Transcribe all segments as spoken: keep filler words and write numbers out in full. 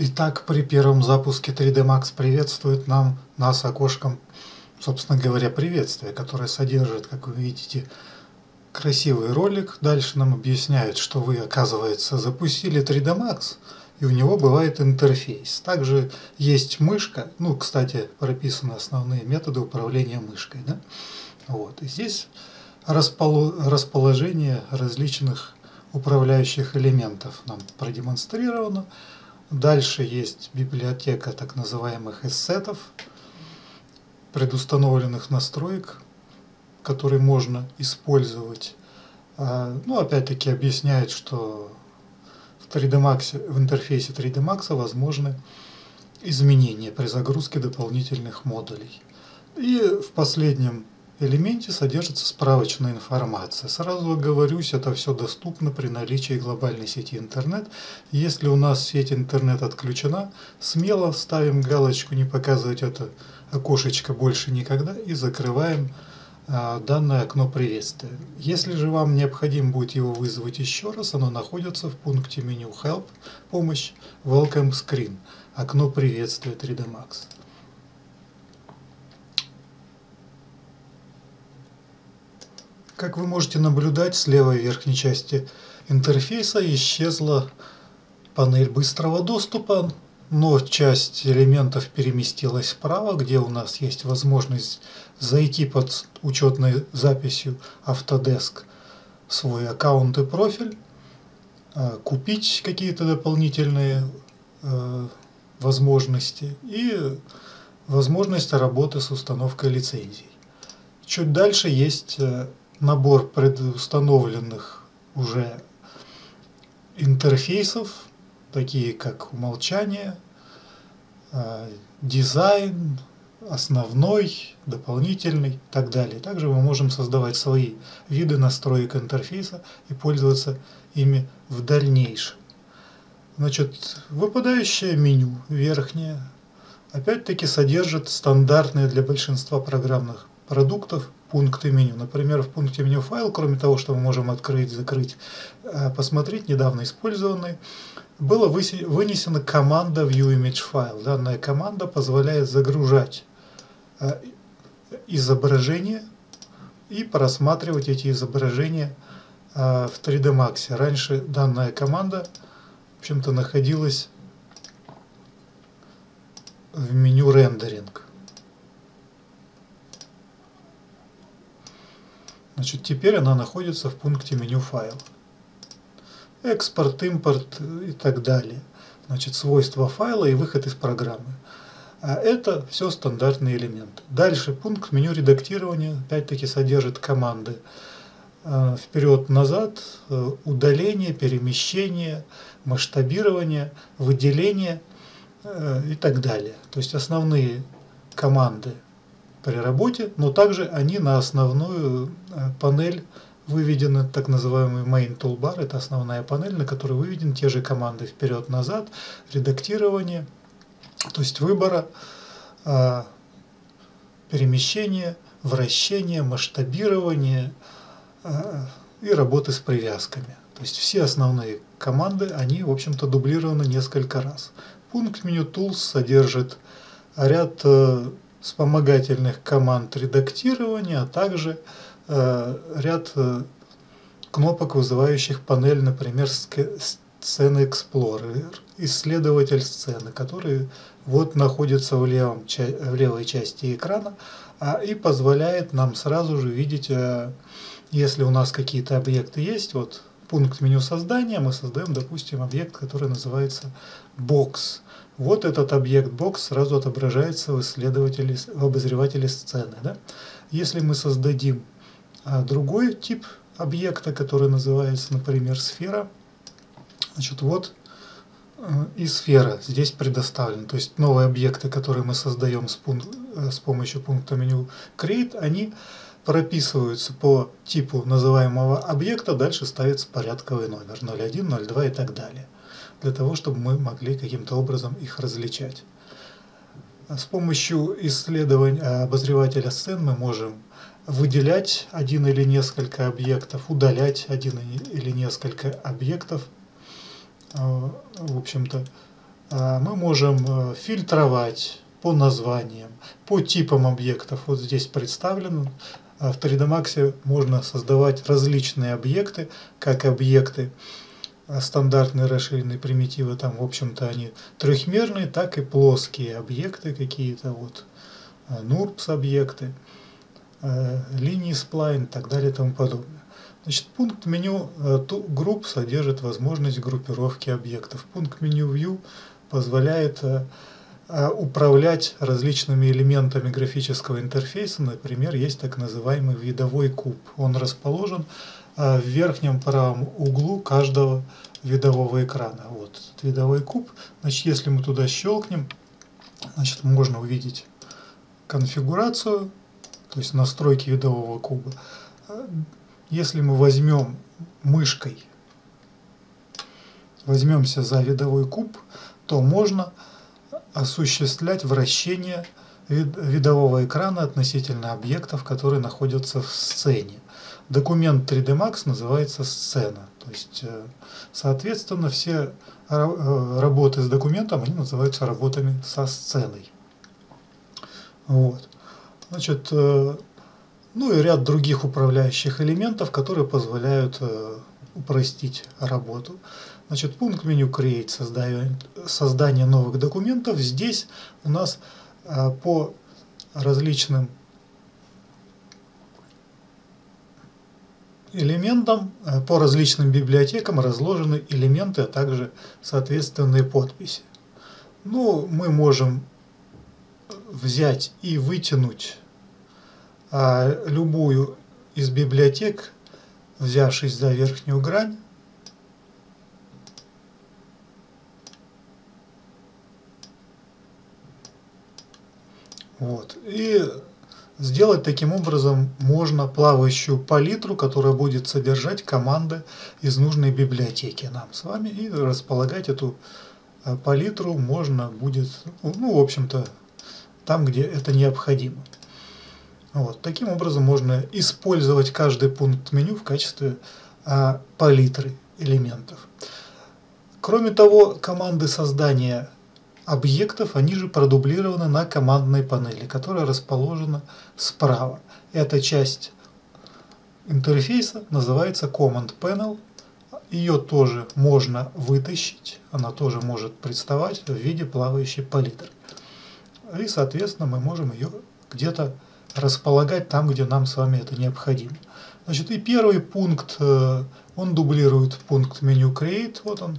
Итак, при первом запуске три дэ Max приветствует нам нас окошком, собственно говоря, приветствие, которое содержит, как вы видите, красивый ролик. Дальше нам объясняют, что вы, оказывается, запустили три дэ Max, и у него бывает интерфейс. Также есть мышка, ну, кстати, прописаны основные методы управления мышкой, да? Вот. И здесь расположение различных управляющих элементов нам продемонстрировано. Дальше есть библиотека так называемых эссетов, предустановленных настроек, которые можно использовать. Ну, опять-таки объясняет, что в три дэ Max, в интерфейсе три дэ Max возможны изменения при загрузке дополнительных модулей. И в последнем элементе содержится справочная информация. Сразу оговорюсь, это все доступно при наличии глобальной сети интернет. Если у нас сеть интернет отключена, смело ставим галочку «Не показывать это окошечко больше никогда» и закрываем а, данное окно приветствия. Если же вам необходимо будет его вызвать еще раз, оно находится в пункте меню Help, помощь, Welcome Screen, окно приветствия три дэ Max. Как вы можете наблюдать, с левой верхней части интерфейса исчезла панель быстрого доступа, но часть элементов переместилась вправо, где у нас есть возможность зайти под учетной записью Autodesk в свой аккаунт и профиль, купить какие-то дополнительные возможности и возможность работы с установкой лицензий. Чуть дальше есть набор предустановленных уже интерфейсов, такие как умолчание, дизайн, основной, дополнительный и так далее. Также мы можем создавать свои виды настроек интерфейса и пользоваться ими в дальнейшем. Значит, выпадающее меню верхнее опять-таки содержит стандартные для большинства программных продуктов пункты меню. Например, в пункте меню файл, кроме того, что мы можем открыть, закрыть, посмотреть недавно использованный, была вынесена команда ViewImageFile. Данная команда позволяет загружать изображения и просматривать эти изображения в три дэ Max. Раньше данная команда, в общем-то, находилась в меню рендеринг. Значит, теперь она находится в пункте меню файл. Экспорт, импорт и так далее. Значит, свойства файла и выход из программы. А это все стандартные элементы. Дальше пункт меню редактирования опять-таки содержит команды вперед-назад, удаление, перемещение, масштабирование, выделение и так далее. То есть основные команды при работе, но также они на основную панель выведены, так называемый Main Toolbar, это основная панель, на которой выведены те же команды вперед-назад, редактирование, то есть выбора, перемещение, вращение, масштабирование и работы с привязками. То есть все основные команды, они, в общем-то, дублированы несколько раз. Пункт меню Tools содержит ряд вспомогательных команд редактирования, а также э, ряд э, кнопок, вызывающих панель, например, Scene Explorer, исследователь сцены, который вот находится в, левом, в левой части экрана, а, и позволяет нам сразу же видеть, э, если у нас какие-то объекты есть, вот пункт меню создания, мы создаем, допустим, объект, который называется Box. Вот этот объект бокс сразу отображается в исследователе, в обозревателе сцены. Да? Если мы создадим а, другой тип объекта, который называется, например, сфера, значит, вот а, и сфера здесь предоставлена. То есть новые объекты, которые мы создаем с, пункт, с помощью пункта меню Create, они прописываются по типу называемого объекта, дальше ставится порядковый номер ноль один, ноль два и так далее, для того, чтобы мы могли каким-то образом их различать. С помощью исследования обозревателя сцен мы можем выделять один или несколько объектов, удалять один или несколько объектов, в общем-то, Мы можем фильтровать по названиям, по типам объектов. Вот здесь представлено. В три дэ Max можно создавать различные объекты, как объекты стандартные расширенные примитивы, там, в общем-то, они трехмерные, так и плоские объекты какие-то, вот, нурбс объекты, линии сплайн и так далее и тому подобное. Значит, пункт меню Group содержит возможность группировки объектов. Пункт меню View позволяет управлять различными элементами графического интерфейса. Например, есть так называемый видовой куб. Он расположен в верхнем правом углу каждого видового экрана. Вот этот видовой куб. Значит, если мы туда щелкнем, значит, можно увидеть конфигурацию, то есть настройки видового куба. Если мы возьмем мышкой, возьмемся за видовой куб, то можно осуществлять вращение видового экрана относительно объектов, которые находятся в сцене. Документ три дэ Max называется сцена. То есть, соответственно, все работы с документом, они называются работами со сценой. Вот. Значит, ну и ряд других управляющих элементов, которые позволяют упростить работу. Значит, пункт меню Create, создание, создание новых документов. Здесь у нас по различным элементам, по различным библиотекам разложены элементы, а также соответственные подписи. Ну, мы можем взять и вытянуть а, любую из библиотек, взявшись за верхнюю грань. Вот. И сделать таким образом можно плавающую палитру, которая будет содержать команды из нужной библиотеки нам с вами. И располагать эту палитру можно будет, ну, в общем-то, там, где это необходимо. Вот. Таким образом можно использовать каждый пункт меню в качестве а, палитры элементов. Кроме того, команды создания объектов, они же продублированы на командной панели, которая расположена справа. Эта часть интерфейса называется Command Panel. Ее тоже можно вытащить, она тоже может представать в виде плавающей палитры. И, соответственно, мы можем ее где-то располагать там, где нам с вами это необходимо. Значит, и первый пункт, он дублирует пункт меню Create, вот он,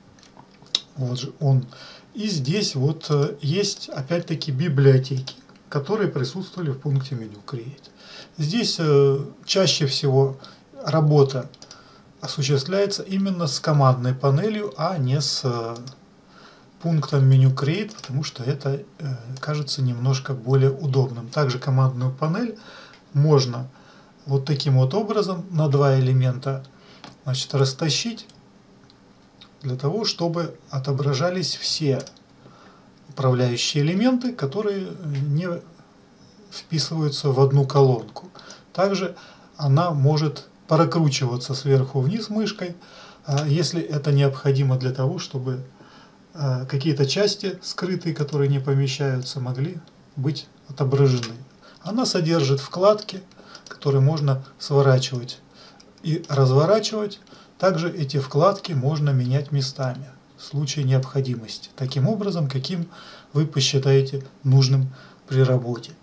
вот же он. И здесь вот есть опять-таки библиотеки, которые присутствовали в пункте меню Create. Здесь чаще всего работа осуществляется именно с командной панелью, а не с пунктом меню Create, потому что это кажется немножко более удобным. Также командную панель можно вот таким вот образом на два элемента, значит, растащить, для того, чтобы отображались все управляющие элементы, которые не вписываются в одну колонку. Также она может прокручиваться сверху вниз мышкой, если это необходимо для того, чтобы какие-то части скрытые, которые не помещаются, могли быть отображены. Она содержит вкладки, которые можно сворачивать и разворачивать. Также эти вкладки можно менять местами в случае необходимости, таким образом, каким вы посчитаете нужным при работе.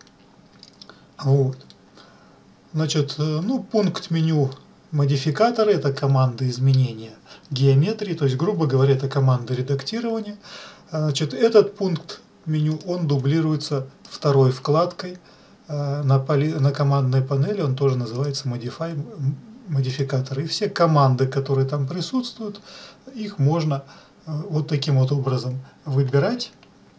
Вот. Значит, ну, пункт меню модификаторы — это команды изменения геометрии, то есть, грубо говоря, это команды редактирования. Значит, этот пункт меню, он дублируется второй вкладкой на, поли, на командной панели, он тоже называется Modify модификаторы. И все команды, которые там присутствуют, их можно вот таким вот образом выбирать.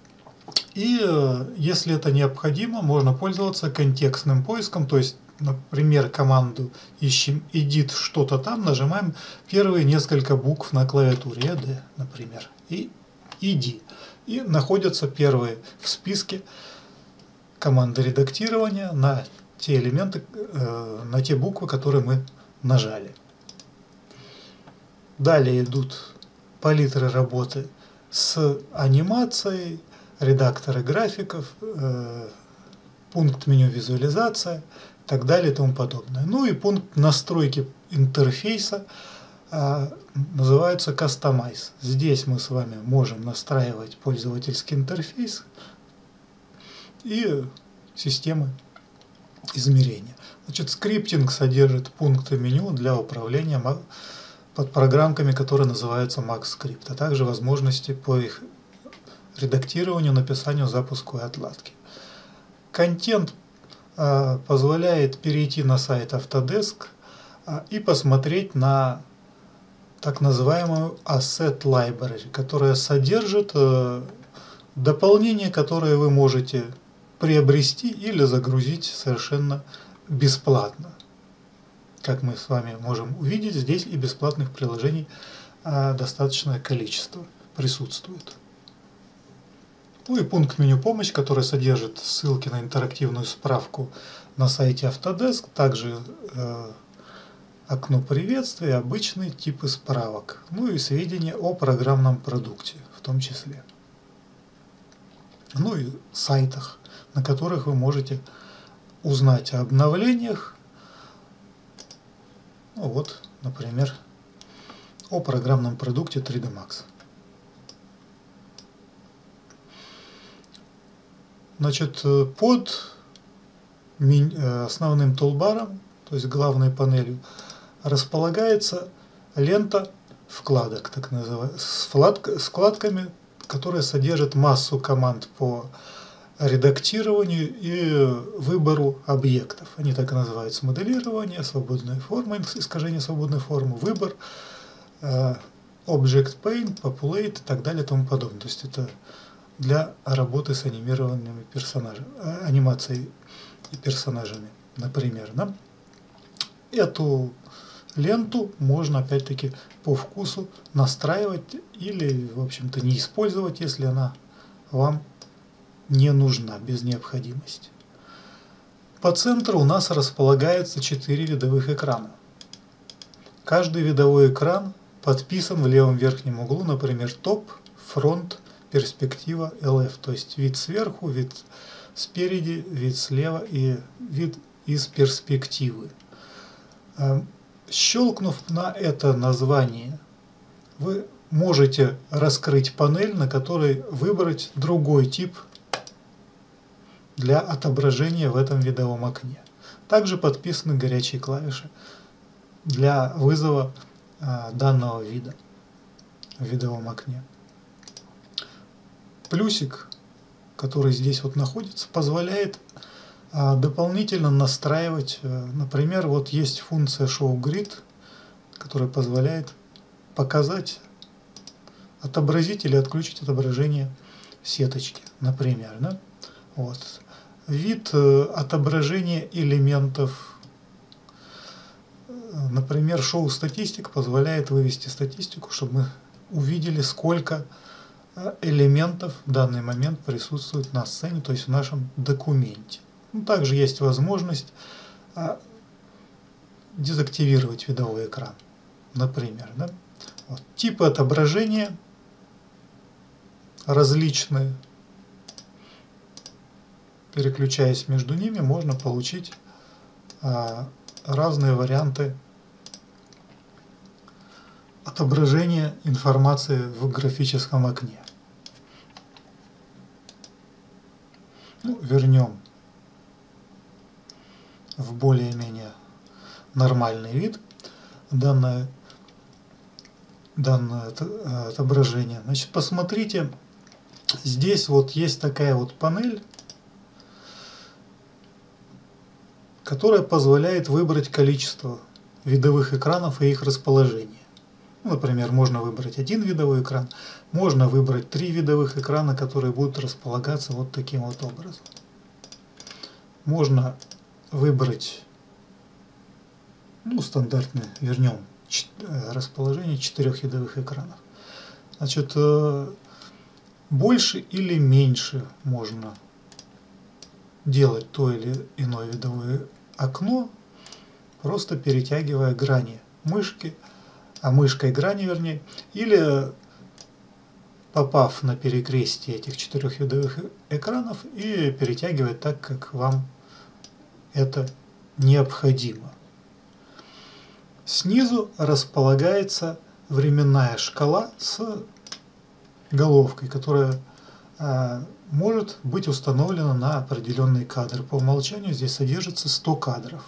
И если это необходимо, можно пользоваться контекстным поиском, то есть, например, команду ищем edit что-то там, нажимаем первые несколько букв на клавиатуре, ed, например, и id. И находятся первые в списке команды редактирования на те элементы, на те буквы, которые мы нажали. Далее идут палитры работы с анимацией, редакторы графиков, э, пункт меню визуализация и так далее и тому подобное. Ну и пункт настройки интерфейса э, называется Customize. Здесь мы с вами можем настраивать пользовательский интерфейс и системы измерения. Значит, скриптинг содержит пункты меню для управления под программками, которые называются MaxScript, а также возможности по их редактированию, написанию, запуску и отладке. Контент э, позволяет перейти на сайт Autodesk э, и посмотреть на так называемую Asset Library, которая содержит э, дополнения, которые вы можете приобрести или загрузить совершенно бесплатно. Как мы с вами можем увидеть, здесь и бесплатных приложений э, достаточное количество присутствует. Ну и пункт меню «Помощь», который содержит ссылки на интерактивную справку на сайте Autodesk, также э, окно приветствия, обычные типы справок, ну и сведения о программном продукте в том числе. Ну и сайтах, на которых вы можете узнать о обновлениях. Ну вот, например, о программном продукте три дэ Max. Значит, под основным тулбаром, то есть главной панелью, располагается лента вкладок, так называемая, с вкладками, которые содержат массу команд по редактированию и выбору объектов. Они так и называются: моделирование, свободная форма, искажение свободной формы, выбор, Object Paint, Populate и так далее и тому подобное. То есть это для работы с анимированными персонажами, анимацией и персонажами, например. Да? Эту ленту можно опять-таки по вкусу настраивать или, в общем-то, не использовать, если она вам не нужна без необходимости. По центру у нас располагается четыре видовых экрана. Каждый видовой экран подписан в левом верхнем углу, например, топ, фронт, перспектива, эл эф, то есть вид сверху, вид спереди, вид слева и вид из перспективы. Щелкнув на это название, вы можете раскрыть панель, на которой выбрать другой тип для отображения в этом видовом окне. Также подписаны горячие клавиши для вызова а, данного вида в видовом окне. Плюсик, который здесь вот находится, позволяет а, дополнительно настраивать, а, например, вот есть функция Show Grid, которая позволяет показать, отобразить или отключить отображение сеточки, например. Да? Вот. Вид э, отображения элементов, например, Show Statistic позволяет вывести статистику, чтобы мы увидели, сколько элементов в данный момент присутствует на сцене, то есть в нашем документе. Ну, также есть возможность а, дезактивировать видовой экран, например. Да? Вот. Типы отображения различные. Переключаясь между ними, можно получить а, разные варианты отображения информации в графическом окне. Ну, вернем в более-менее нормальный вид данное, данное отображение. Значит, посмотрите, здесь вот есть такая вот панель, которая позволяет выбрать количество видовых экранов и их расположение. Ну, например, можно выбрать один видовой экран, можно выбрать три видовых экрана, которые будут располагаться вот таким вот образом. Можно выбрать, ну, стандартное, вернем, расположение четырех видовых экранов. Значит, больше или меньше можно делать то или иное видовое окно, просто перетягивая грани мышки, а мышкой грани, вернее, или попав на перекрестие этих четырех видовых экранов, и перетягивать так, как вам это необходимо. Снизу располагается временная шкала с головкой, которая а, может быть установлена на определенный кадр. По умолчанию здесь содержится сто кадров.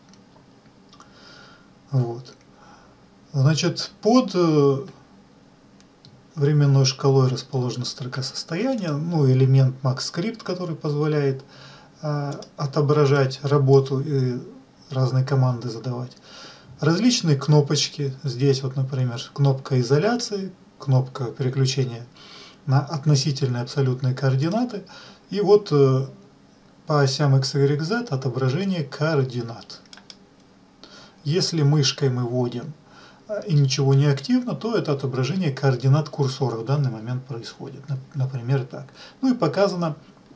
Вот. Значит, под временной шкалой расположена строка состояния, ну, элемент MaxScript, который позволяет а, отображать работу и разные команды задавать. Различные кнопочки. Здесь вот, например, кнопка изоляции, кнопка переключения на относительные абсолютные координаты. И вот э, по осям X, Y, Z отображение координат. Если мышкой мы вводим и ничего не активно, то это отображение координат курсора в данный момент происходит. Например, так. Ну и показано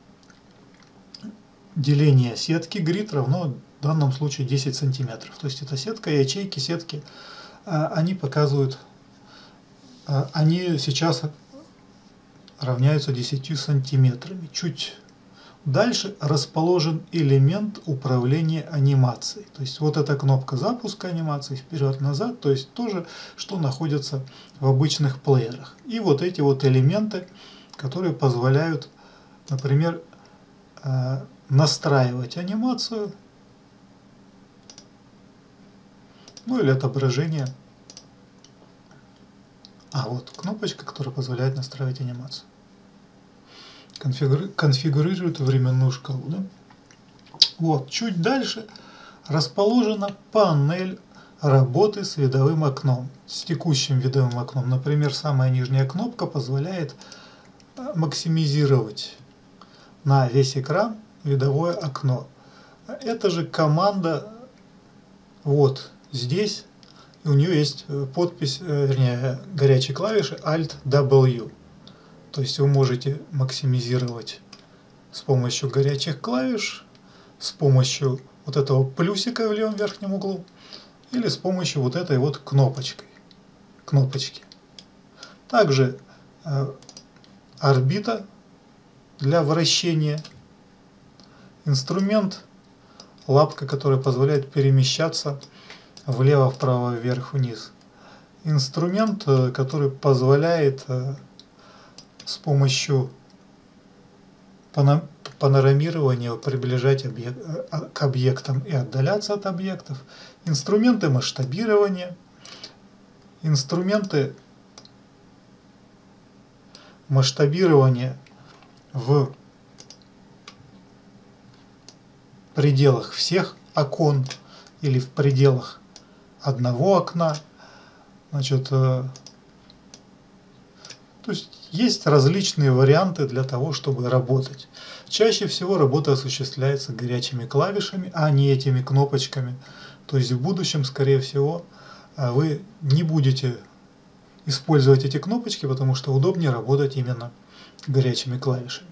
деление сетки grid равно в данном случае десять сантиметров. То есть это сетка, ячейки сетки, они показывают, они сейчас равняются десяти сантиметрами. Чуть дальше расположен элемент управления анимацией. То есть вот эта кнопка запуска анимации, вперед-назад, то есть тоже, что находится в обычных плеерах. И вот эти вот элементы, которые позволяют, например, настраивать анимацию, ну или отображение. А вот кнопочка, которая позволяет настраивать анимацию. Конфигури... Конфигурирует временную шкалу. Да? Вот, чуть дальше расположена панель работы с видовым окном, с текущим видовым окном. Например, самая нижняя кнопка позволяет максимизировать на весь экран видовое окно. Это же команда вот здесь, и у нее есть подпись, вернее, горячей клавиши Alt W. То есть вы можете максимизировать с помощью горячих клавиш, с помощью вот этого плюсика в левом верхнем углу, или с помощью вот этой вот кнопочкой, кнопочки. Также э, орбита для вращения, инструмент, лапка, которая позволяет перемещаться влево, вправо, вверх, вниз. Инструмент, который позволяет с помощью панорамирования приближать объект, к объектам и отдаляться от объектов. Инструменты масштабирования. Инструменты масштабирования в пределах всех окон или в пределах одного окна. Значит, э, то есть есть различные варианты для того, чтобы работать. Чаще всего работа осуществляется горячими клавишами, а не этими кнопочками. То есть в будущем, скорее всего, вы не будете использовать эти кнопочки, потому что удобнее работать именно горячими клавишами.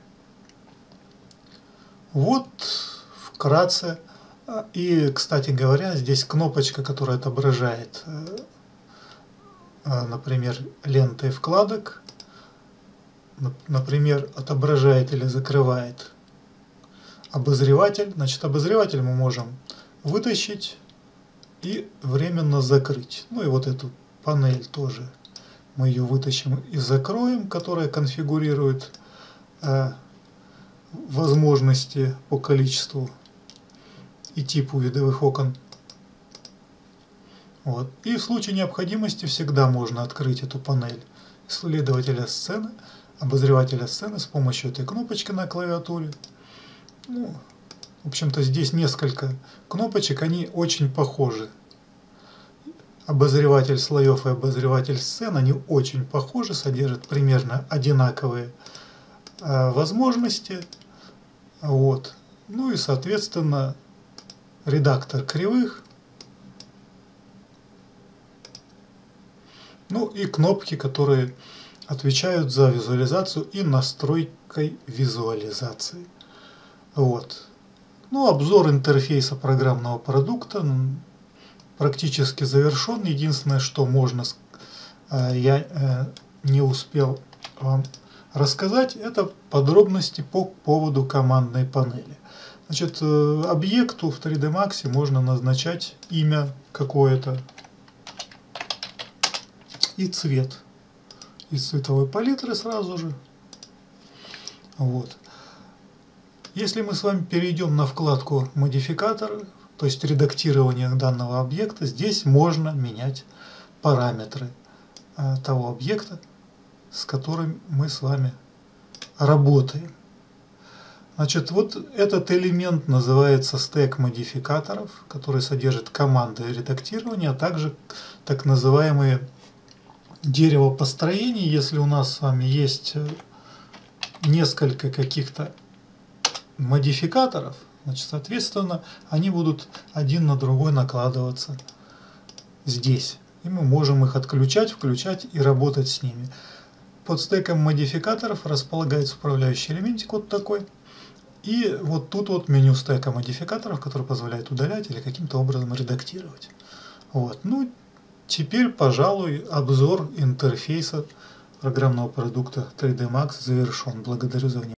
Вот вкратце. И, кстати говоря, здесь кнопочка, которая отображает, например, ленты вкладок, например, отображает или закрывает обозреватель. Значит, обозреватель мы можем вытащить и временно закрыть. Ну и вот эту панель тоже мы ее вытащим и закроем, которая конфигурирует э, возможности по количеству и типу видовых окон. Вот. И в случае необходимости всегда можно открыть эту панель исследователя сцены, обозревателя сцены с помощью этой кнопочки на клавиатуре. Ну, в общем-то, здесь несколько кнопочек, они очень похожи. Обозреватель слоев и обозреватель сцен, они очень похожи, содержат примерно одинаковые э, возможности. Вот. Ну и, соответственно, редактор кривых. Ну и кнопки, которые отвечают за визуализацию и настройкой визуализации. Вот. Ну, обзор интерфейса программного продукта практически завершен. Единственное, что можно, я не успел вам рассказать, это подробности по поводу командной панели. Значит, объекту в три дэ Max можно назначать имя какое-то и цвет из цветовой палитры сразу же. Вот. Если мы с вами перейдем на вкладку «Модификаторы», то есть редактирование данного объекта, здесь можно менять параметры того объекта, с которым мы с вами работаем. Значит, вот этот элемент называется стек модификаторов, который содержит команды редактирования, а также так называемые дерево построений. Если у нас с вами есть несколько каких-то модификаторов, значит, соответственно, они будут один на другой накладываться здесь. И мы можем их отключать, включать и работать с ними. Под стеком модификаторов располагается управляющий элементик вот такой. И вот тут вот меню стека модификаторов, который позволяет удалять или каким-то образом редактировать. Вот. Ну, теперь, пожалуй, обзор интерфейса программного продукта три дэ Max завершен. Благодарю за внимание.